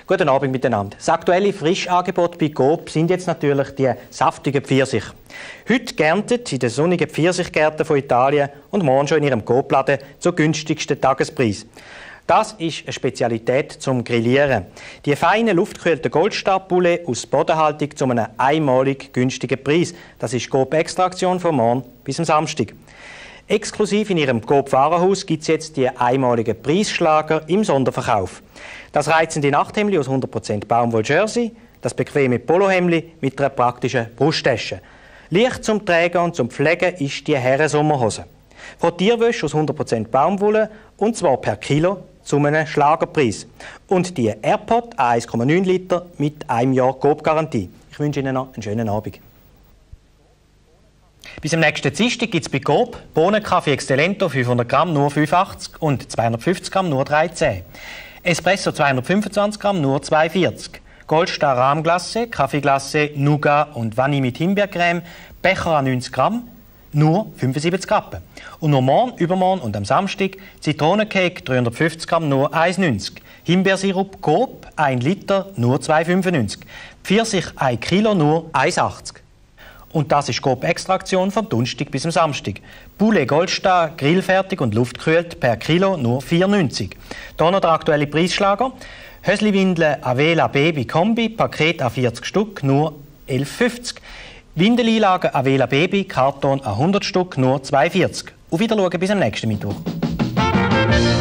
Guten Abend miteinander. Das aktuelle Frischangebot bei Coop sind jetzt natürlich die saftigen Pfirsiche. Heute geerntet in den sonnigen Pfirsichgärten von Italien und morgen schon in ihrem Coop-Laden zu günstigsten Tagespreis. Das ist eine Spezialität zum Grillieren. Die feinen, luftkühlten Goldstar-Poulet aus Bodenhaltung zu einem einmalig günstigen Preis. Das ist Coop-Extraktion von morgen bis am Samstag. Exklusiv in ihrem Coop-Warenhaus gibt es jetzt die einmaligen Preisschlager im Sonderverkauf. Das reizende Nachthemdli aus 100% Baumwoll-Jersey, das bequeme Polohemdli mit einer praktischen Brusttasche. Leicht zum Tragen und zum Pflegen ist die Herrensommerhose. Frottierwäsche aus 100% Baumwolle und zwar per Kilo zu einem Schlagerpreis. Und die AirPod 1,9 Liter mit einem Jahr Coop-Garantie. Ich wünsche Ihnen noch einen schönen Abend. Bis am nächsten Dienstag gibt es bei Coop Bohnenkaffee Excelento 500 Gramm nur 5,80 und 250 Gramm nur 3,10. Espresso 225 Gramm nur 2,40. Goldstar Rahmglasse, Kaffeeglasse, Nougat und Vanille mit Himbeercreme, Becher an 90 Gramm, nur 75 Rappen. Und nur morgen, übermorgen und am Samstag Zitronencake 350 Gramm nur 1,90. Himbeersirup Coop 1 Liter nur 2,95. Pfirsich 1 Kilo nur 1,80. Und das ist Coop-Extraktion vom Donnerstag bis am Samstag. Poulet Goldstar, grillfertig und luftkühlt per Kilo nur 4,90. Hier noch der aktuelle Preisschlager. Hösli-Windeln Avela Baby Kombi, Paket a 40 Stück, nur 11,50. Windeleinlagen Avela Baby, Karton a 100 Stück, nur 2,40. Auf Wiedersehen bis am nächsten Mittwoch.